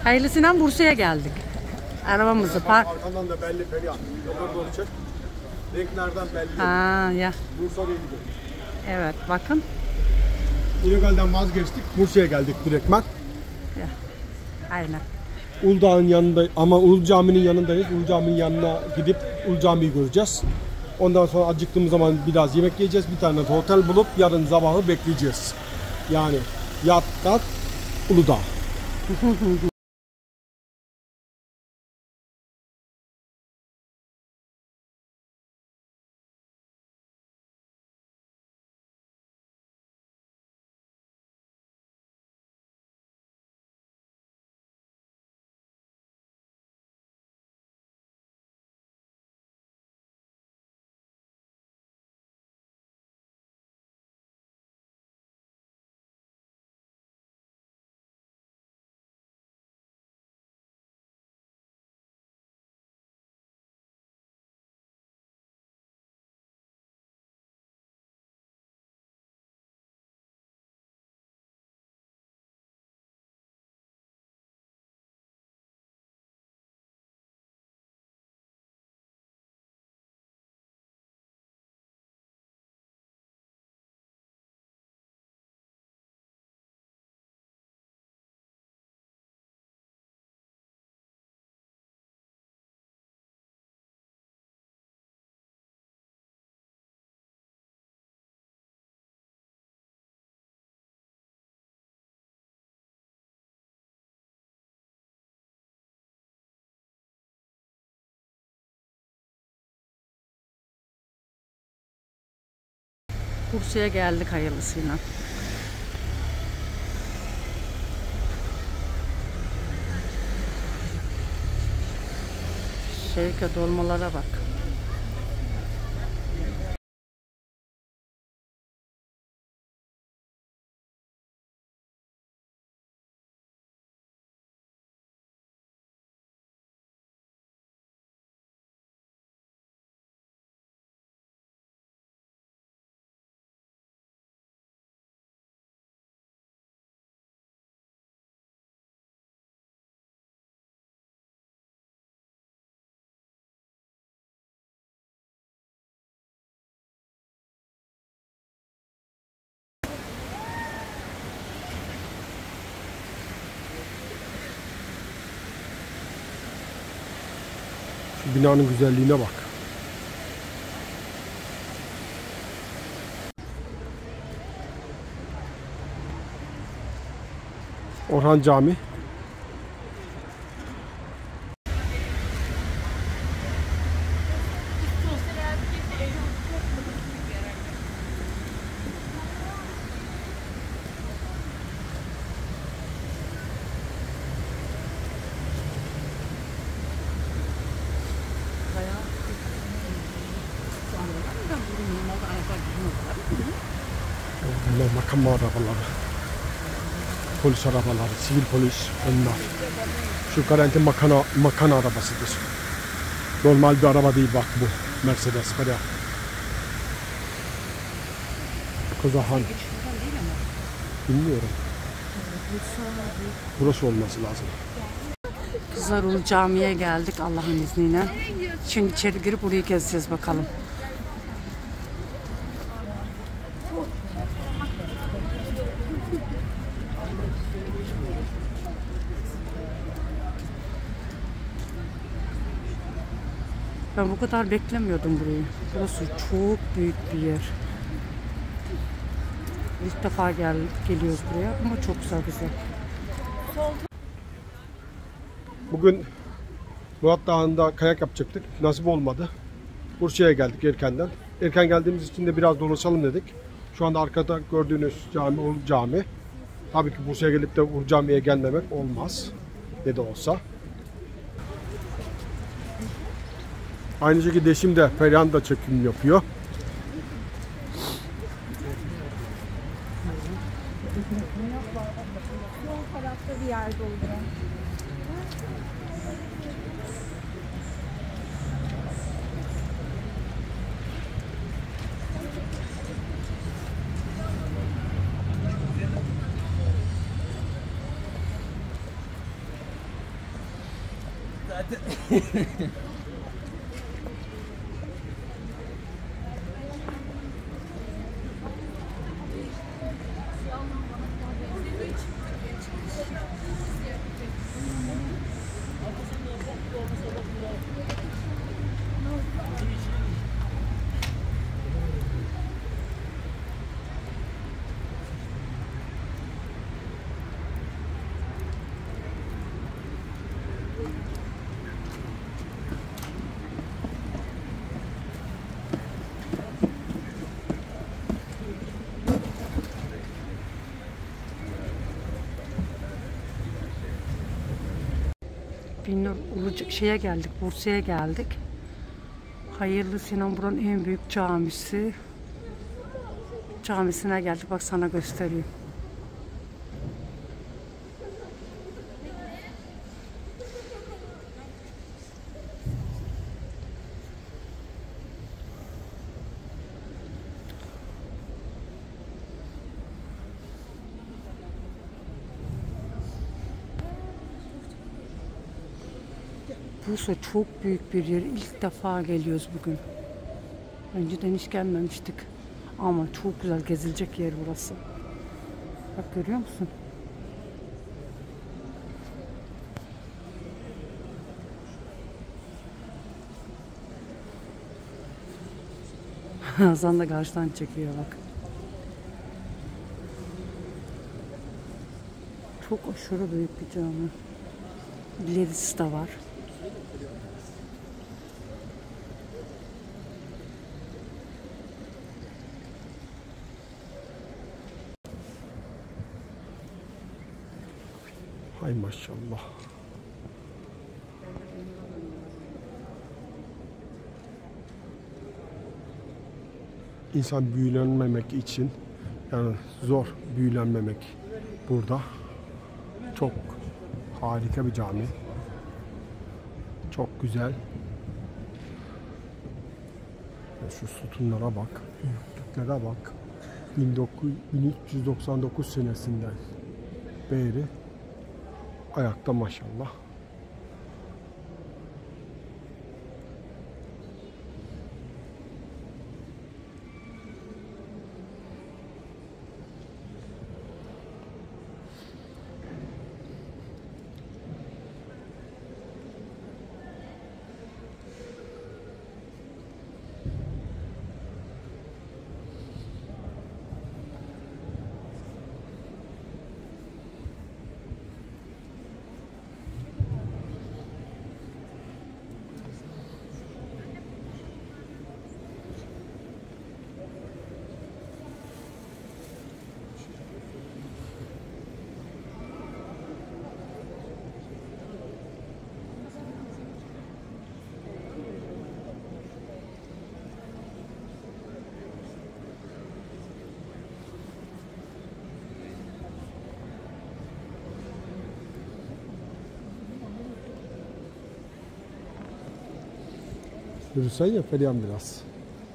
Hayırlısıyla Bursa'ya geldik. Arabamızı park... Arkandan da belli Perihan. Yola doğru çek. Renklerden belli. Ha ya. Bursa'ya gidiyoruz. Evet bakın. İlegalden vazgeçtik. Bursa'ya geldik direktmen. Ya. Aynen. Uludağ'ın yanında ama Ulu Cami'nin yanındayız. Ulu Cami'nin yanına gidip Ulu Cami'yi göreceğiz. Ondan sonra acıktığımız zaman biraz yemek yiyeceğiz. Bir tane de otel bulup yarın sabahı bekleyeceğiz. Yani yattat Uludağ. Bursa'ya geldik hayırlısıyla. Şevket dolmalara bak. Şu binanın güzelliğine bak. Orhan Cami. Bunlar makam arabaları. Polis arabaları, sivil polis onlar. Şu garanti makan arabasıdır. Normal bir araba değil bak bu. Mercedes var ya. Kozahan. Bilmiyorum. Burası olması lazım. Kızlar Ulu Cami'ye geldik Allah'ın izniyle. Şimdi içeri girip burayı gezeceğiz bakalım. Ben bu kadar beklemiyordum burayı. Burası çok büyük bir yer. İlk defa geliyoruz buraya ama çok güzel. Bugün Murat Dağı'nda kayak yapacaktık. Nasip olmadı. Bursa'ya geldik erkenden. Erken geldiğimiz için de biraz dolaşalım dedik. Şu anda arkada gördüğünüz cami Ulu Cami. Tabii ki Bursa'ya gelip de Ulu Cami'ye gelmemek olmaz. Ne de olsa. Aynı şekilde eşim de Perihan da çekim yapıyor. Sol tarafta bir yerde olacak. zaten. Binnur şeye geldik, Bursa'ya geldik. Hayırlı Sinan buranın en büyük camisi. Camisine geldik. Bak sana göstereyim. Bursa çok büyük bir yer. İlk defa geliyoruz bugün. Önceden hiç gelmemiştik. Ama çok güzel gezilecek yer burası. Bak görüyor musun? Hasan da karşıdan çekiyor bak. Çok aşırı büyük bir cami. İlerisi de var. Hay maşallah. İnsan büyülenmemek için, yani zor büyülenmemek burada. Çok harika bir cami. Çok güzel. Şu sütunlara bak, büyüklüklere bak. 1399 senesinden beri ayakta maşallah. Yürüsen ya Perihan biraz.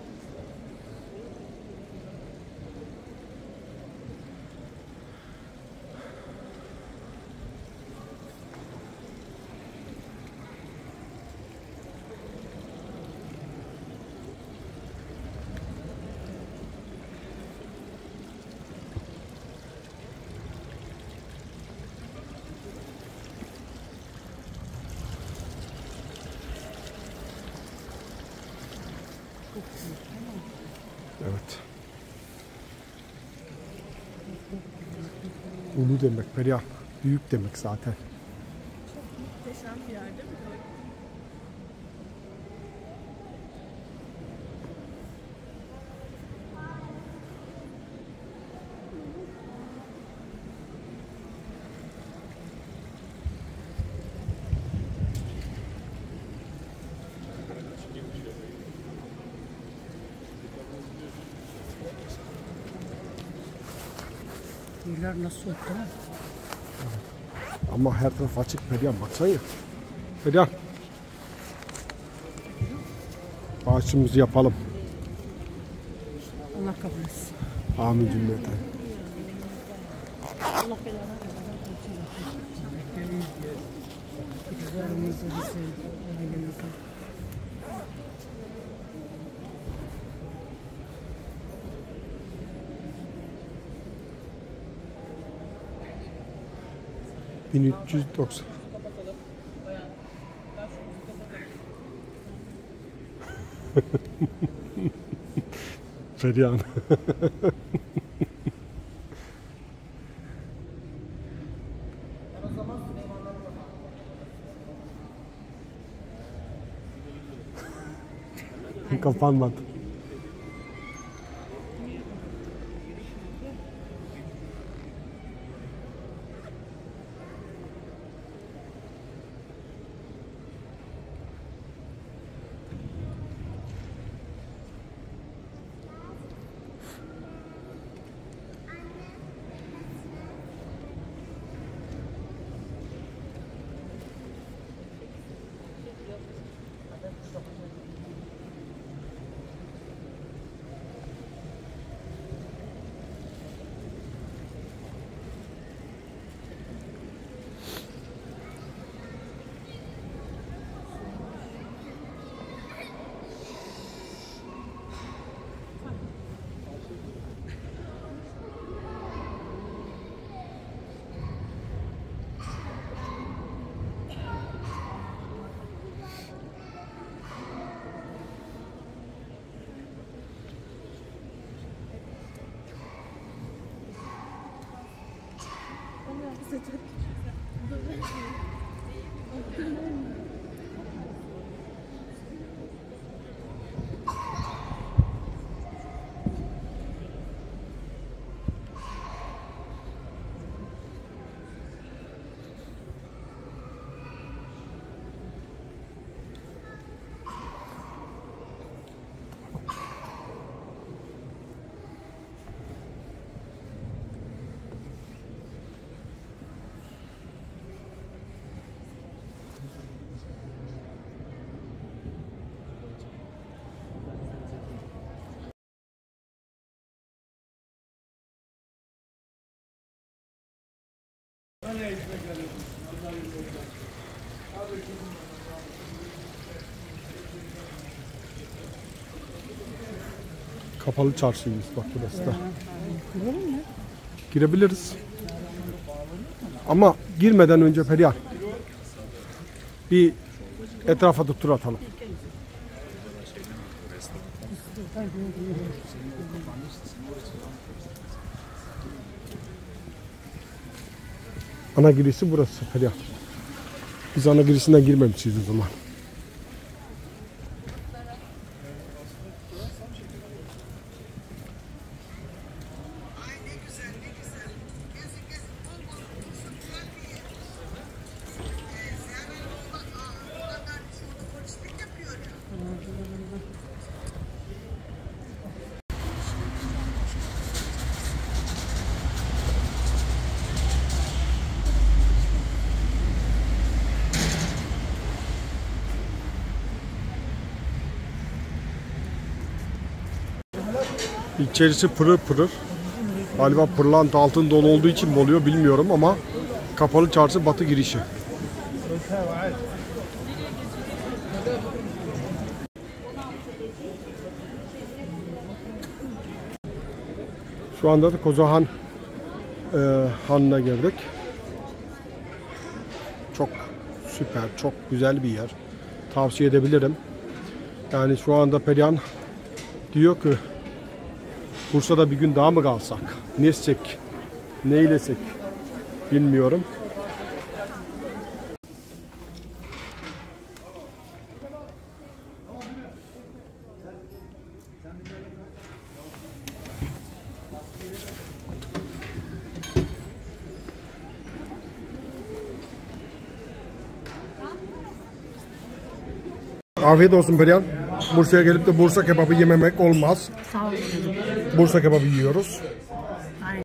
Evet. Ulu demek Perihan. Büyük demek zaten. Muhteşem bir yer değil mi? Yerler nasıl soğuk değil mi? Ama her taraf açık Perihan, baksana ya. Perihan. Bağışımızı yapalım. Allah kabul etsin. Amin cümleten. Allah belanı versin. manzarası. Ailemizin. ...1390. Perihan. Kapanmadı. Kapalı çarşıyız bak burası da. Girelim mi? Girebiliriz. Ama girmeden önce Perihan bir etrafa da tur atalım. Ana girişi burası Perihan. Biz ana girişinden girmemişiz o zaman. İçerisi pırır pırır. Galiba pırlanta altın dolu olduğu için mi oluyor bilmiyorum ama kapalı çarşı batı girişi. Şu anda da Kocahan Hanı'na girdik. Çok süper, çok güzel bir yer. Tavsiye edebilirim. Yani şu anda Perihan diyor ki Bursa'da bir gün daha mı kalsak? Ne yesek? Ne eylesek? Bilmiyorum. Afiyet olsun Perihan. Bursa'ya gelip de Bursa kebabı yememek olmaz. Sağ olun. Bursa kebabı yiyoruz.